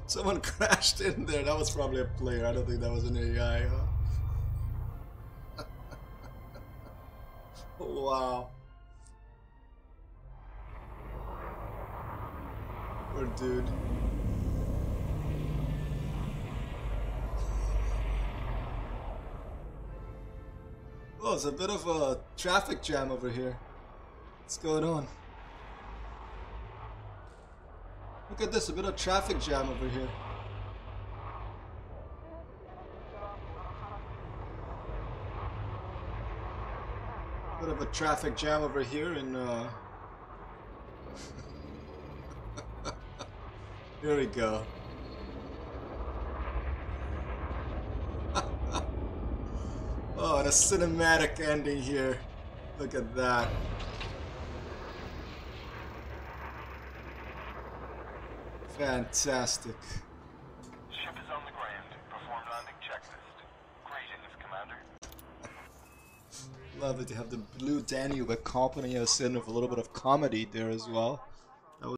Someone crashed in there. That was probably a player. I don't think that was an AI, huh? Wow. Poor dude. Oh, it's a bit of a traffic jam over here. What's going on? Look at this, a bit of traffic jam over here. Bit of a traffic jam over here in here we go. Oh, and a cinematic ending here. Look at that. Fantastic. Ship is on the ground. Perform landing checklist. Greetings, Commander. Love it to have the Blue Danube accompany us in with a little bit of comedy there as well.